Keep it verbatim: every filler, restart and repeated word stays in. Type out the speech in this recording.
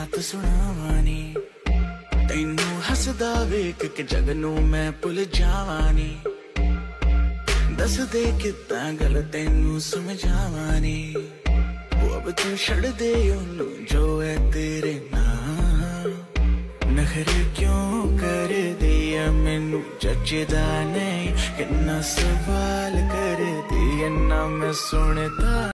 बात सुनावानी तैनू हसदा वेख के जग नू मैं भुल जावानी दस दे कितां गल तैनू समझावानी वो अब तू छड़ दे ओनू जो है तेरे नाम नखरे क्यों कर दिया मैनू जचदा नहीं किन्ना सवाल कर दिया ना मैं सुनता।